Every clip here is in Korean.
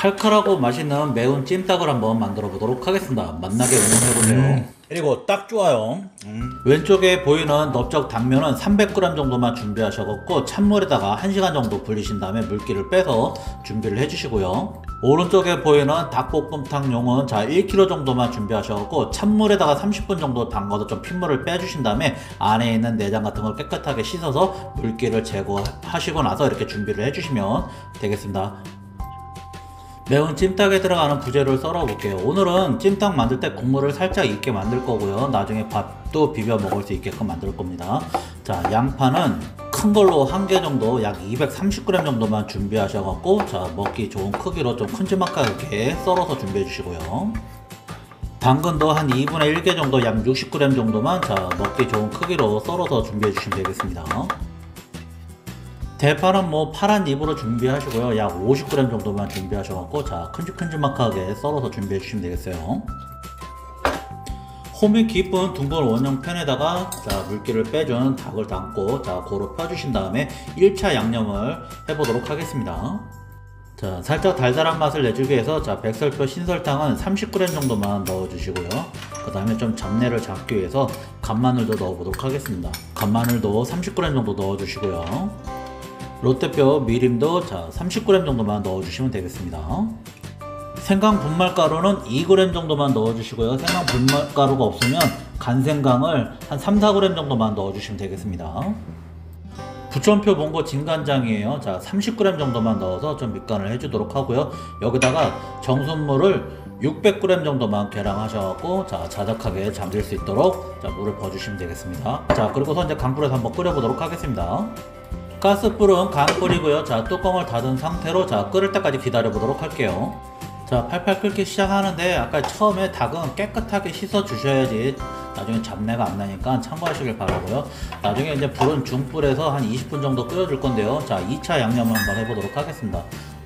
칼칼하고 맛있는 매운 찜닭을 한번 만들어 보도록 하겠습니다. 맛나게 응용해보세요. 그리고 딱 좋아요. 왼쪽에 보이는 넓적 당면은 300g 정도만 준비하셔갖고 찬물에다가 1시간 정도 불리신 다음에 물기를 빼서 준비를 해주시고요. 오른쪽에 보이는 닭볶음탕용은 1kg 정도만 준비하셔갖고 찬물에다가 30분 정도 담가서 좀 핏물을 빼주신 다음에 안에 있는 내장 같은 걸 깨끗하게 씻어서 물기를 제거하시고 나서 이렇게 준비를 해주시면 되겠습니다. 매운 찜닭에 들어가는 부재료를 썰어 볼게요. 오늘은 찜닭 만들 때 국물을 살짝 익게 만들 거고요. 나중에 밥도 비벼 먹을 수 있게끔 만들 겁니다. 자, 양파는 큰 걸로 1개 정도 약 230g 정도만 준비하셔갖고 먹기 좋은 크기로 좀 큼지막하게 썰어서 준비해 주시고요. 당근도 한 2분의 1개 정도 약 60g 정도만 먹기 좋은 크기로 썰어서 준비해 주시면 되겠습니다. 대파는 파란 잎으로 준비하시고요. 약 50g 정도만 준비하셔갖고 큼직큼직하게 썰어서 준비해 주시면 되겠어요. 홈이 깊은 둥근 원형 팬에다가 물기를 빼준 닭을 담고 고루 펴주신 다음에 1차 양념을 해보도록 하겠습니다. 살짝 달달한 맛을 내주기 위해서 백설표 신설탕은 30g 정도만 넣어주시고요. 그 다음에 좀 잡내를 잡기 위해서 간마늘도 넣어보도록 하겠습니다. 간마늘도 30g 정도 넣어주시고요. 롯데뼈 미림도 30g 정도만 넣어주시면 되겠습니다. 생강 분말가루는 2g 정도만 넣어주시고요. 생강 분말가루가 없으면 간생강을 한 3-4g 정도만 넣어주시면 되겠습니다. 부천표 몽고 진간장이에요. 30g 정도만 넣어서 좀 밑간을 해주도록 하고요. 여기다가 정수물을 600g 정도만 계량하셔갖고 자작하게 잠들 수 있도록 물을 부어주시면 되겠습니다. 그리고서 이제 강불에서 한번 끓여보도록 하겠습니다. 가스불은 강불이고요. 뚜껑을 닫은 상태로 끓을 때까지 기다려 보도록 할게요. 팔팔 끓기 시작하는데 아까 처음에 닭은 깨끗하게 씻어 주셔야지 나중에 잡내가 안 나니까 참고하시길 바라고요. 나중에 이제 불은 중불에서 한 20분 정도 끓여줄 건데요. 2차 양념을 한번 해보도록 하겠습니다.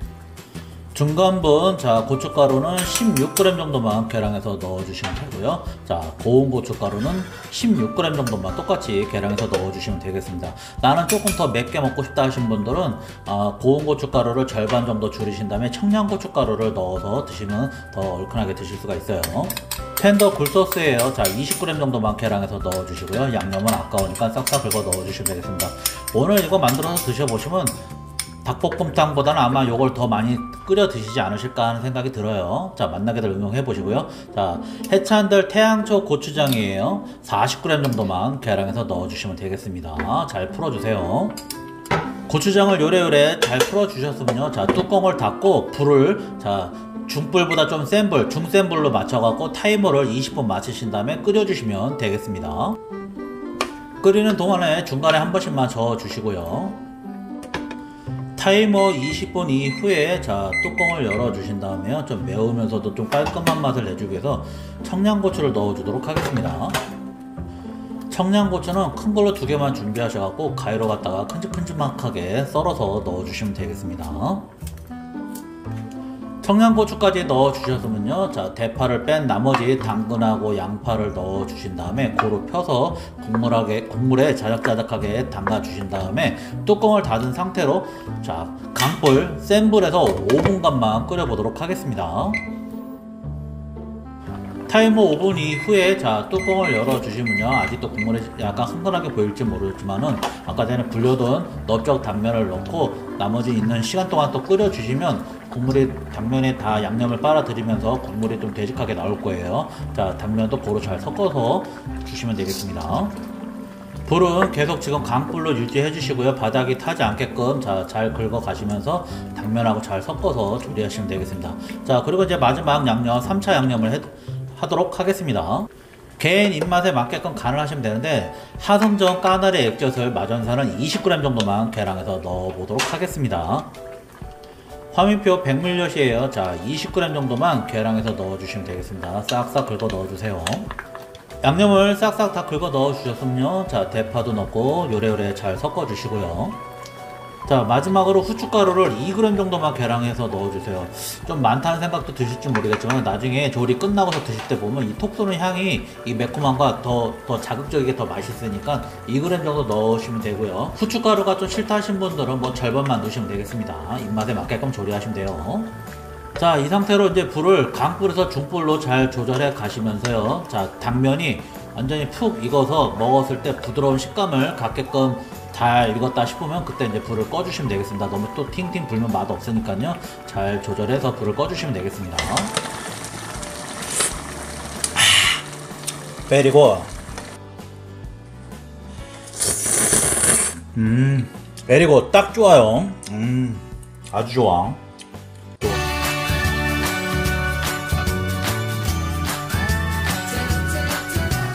중간분 고춧가루는 16g 정도만 계량해서 넣어주시면 되고요. 고운 고춧가루는 16g 정도만 똑같이 계량해서 넣어주시면 되겠습니다. 나는 조금 더 맵게 먹고 싶다 하신 분들은 고운 고춧가루를 절반 정도 줄이신 다음에 청양고춧가루를 넣어서 드시면 더 얼큰하게 드실 수가 있어요. 텐더 굴소스예요. 20g 정도만 계량해서 넣어주시고요. 양념은 아까우니까 싹싹 긁어 넣어주시면 되겠습니다. 오늘 이거 만들어서 드셔보시면 닭볶음탕보다는 아마 요걸 더 많이 끓여 드시지 않으실까 하는 생각이 들어요. 맛나게들 응용해 보시고요. 해찬들 태양초 고추장이에요. 40g 정도만 계량해서 넣어주시면 되겠습니다. 잘 풀어주세요. 고추장을 요래요래 잘 풀어주셨으면요. 뚜껑을 닫고 불을 중불보다 좀 센 불, 중센 불로 맞춰갖고 타이머를 20분 맞추신 다음에 끓여주시면 되겠습니다. 끓이는 동안에 중간에 한 번씩만 저어주시고요. 타이머 20분 이후에 뚜껑을 열어주신 다음에 좀 매우면서도 좀 깔끔한 맛을 내주기 위해서 청양고추를 넣어주도록 하겠습니다. 청양고추는 큰 걸로 2개만 준비하셔갖고 가위로 갖다가 큼직큼직하게 썰어서 넣어주시면 되겠습니다. 청양고추까지 넣어주셨으면요. 대파를 뺀 나머지 당근하고 양파를 넣어주신 다음에 고루 펴서 국물에 자작자작하게 담가주신 다음에 뚜껑을 닫은 상태로 강불 센 불에서 5분간만 끓여보도록 하겠습니다. 타이머 5분 이후에 뚜껑을 열어주시면요. 아직도 국물이 약간 흥건하게 보일지 모르겠지만은 아까 전에 불려둔 넓적 단면을 넣고 나머지 있는 시간 동안 또 끓여주시면 국물이 당면에 다 양념을 빨아들이면서 국물이 좀 되직하게 나올 거예요. 당면도 고루 잘 섞어서 주시면 되겠습니다. 불은 계속 지금 강불로 유지해 주시고요. 바닥이 타지 않게끔 잘 긁어 가시면서 당면하고 잘 섞어서 조리하시면 되겠습니다. 그리고 이제 마지막 양념 3차 양념을 하도록 하겠습니다. 개인 입맛에 맞게끔 간을 하시면 되는데 하성전 까나리 액젓을 마전사는 20g 정도만 계량해서 넣어보도록 하겠습니다. 화미표 백물엿이에요. 20g 정도만 계량해서 넣어주시면 되겠습니다. 싹싹 긁어 넣어주세요. 양념을 싹싹 다 긁어 넣어주셨으면요. 대파도 넣고 요래요래 잘 섞어주시고요. 마지막으로 후춧가루를 2g 정도만 계량해서 넣어주세요. 좀 많다는 생각도 드실지 모르겠지만 나중에 조리 끝나고서 드실 때 보면 이 톡 쏘는 향이 이 매콤함과 더 자극적이게 더 맛있으니까 2g 정도 넣으시면 되고요. 후춧가루가 좀 싫다 하신 분들은 절반만 넣으시면 되겠습니다. 입맛에 맞게끔 조리하시면 돼요. 자, 이 상태로 이제 불을 강불에서 중불로 잘 조절해 가시면서요. 자, 당면이 완전히 푹 익어서 먹었을 때 부드러운 식감을 갖게끔 잘 익었다 싶으면 그때 이제 불을 꺼주시면 되겠습니다. 너무 또 팅팅 불면 맛 없으니까요. 잘 조절해서 불을 꺼주시면 되겠습니다. 그리고 그리고 딱 좋아요. 아주 좋아.